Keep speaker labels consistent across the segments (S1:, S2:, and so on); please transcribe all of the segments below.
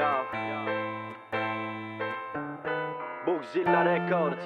S1: Bugzilla Records.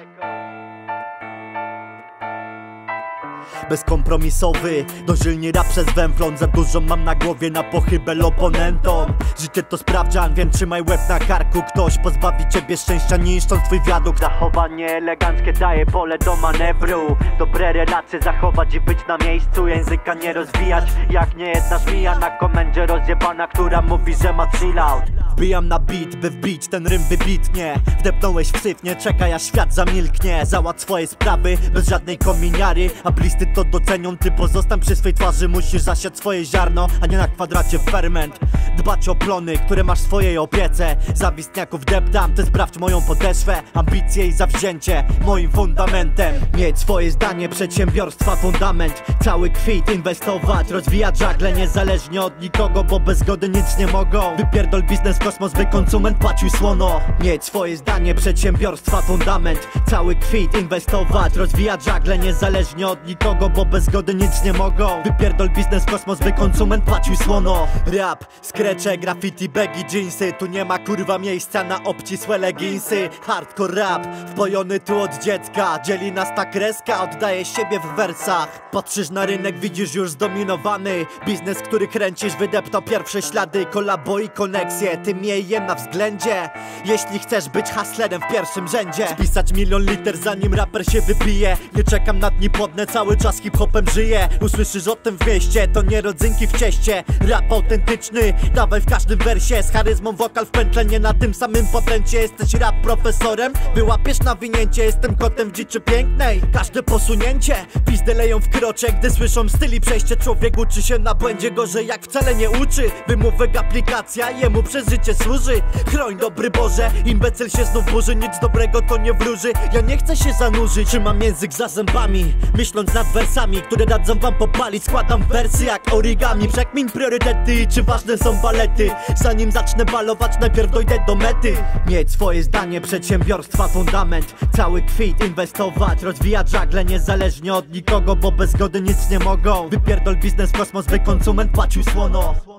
S2: Bezkompromisowy, dożylnie rap przez węflon. Za dużo mam na głowie na pochybel oponentom. Życie to sprawdzian, wiem, trzymaj łeb na karku. Ktoś pozbawi ciebie szczęścia, niszcząc twój wiadukt.
S1: Zachowanie eleganckie daje pole do manewru. Dobre relacje zachować i być na miejscu. Języka nie rozwijać, jak nie jedna żmija na komendzie rozjebana, która mówi, że ma chill out.
S2: Wbijam na beat, by wbić ten rym wybitnie. Wdepnąłeś w syf, nie czekaj aż świat zamilknie. Załatw swoje sprawy, bez żadnej kominiary. A bliscy to docenią, ty pozostań przy swej twarzy. Musisz zasiać swoje ziarno, a nie na kwadracie ferment. Dbać o plony, które masz w swojej opiece. Zawistniaków deptam, ty sprawdź moją podeszwę. Ambicje i zawzięcie, moim fundamentem. Mieć swoje zdanie, przedsiębiorstwa fundament. Cały kwit inwestować, rozwijać żagle niezależnie od nikogo, bo bez zgody nic nie mogą. Wypierdol biznes, kosmos, by konsument płacił słono. Mieć swoje zdanie, przedsiębiorstwa fundament. Cały kwit inwestować, rozwijać żagle niezależnie od nikogo, bo bez zgody nic nie mogą. Wypierdol biznes, kosmos, by konsument płacił słono. Rap, skrecze, graffiti, baggy, jeansy. Tu nie ma kurwa miejsca na obcisłe leginsy. Hardcore rap, wpojony tu od dziecka. Dzieli nas ta kreska, oddaje siebie w wersach. Patrzysz na rynek, widzisz już zdominowany. Biznes, który kręcisz, wydeptał pierwsze ślady. Kolabo i koneksje, ty miej je na względzie. Jeśli chcesz być hustlerem w pierwszym rzędzie. Spisać 1 000 000 liter zanim raper się wypije. Nie czekam na dni płodne, cały czas hip-hopem żyję. Usłyszysz o tym w mieście, to nie rodzynki w cieście. Rap autentyczny, dawaj w każdym wersie. Z charyzmą wokal w pętle, nie na tym samym patencie. Jesteś rap profesorem, wyłapiesz nawinięcie. Jestem kotem w dziczy pięknej, każde posunięcie pizdy leją w krocze, gdy słyszą styl i przejście. Człowiek uczy się na błędzie gorzej, jak wcale nie uczy. Wymówek aplikacja, jemu przez życie służy. Chroń dobry Boże, imbecyl się znów burzy. Nic dobrego to nie wróży, ja nie chcę się zanurzyć. Trzymam język za zębami, myśląc nad wersami, które dadzą wam popalić. Składam wersy jak origami. Przekmin priorytety i czy ważne są balety. Zanim zacznę balować, najpierw dojdę do mety. Mieć swoje zdanie, przedsiębiorstwa fundament. Cały kwit inwestować, rozwijać żagle niezależnie od nikogo, bo bez zgody nic nie mogą. Wypierdol biznes, kosmos, by konsument płacił słono.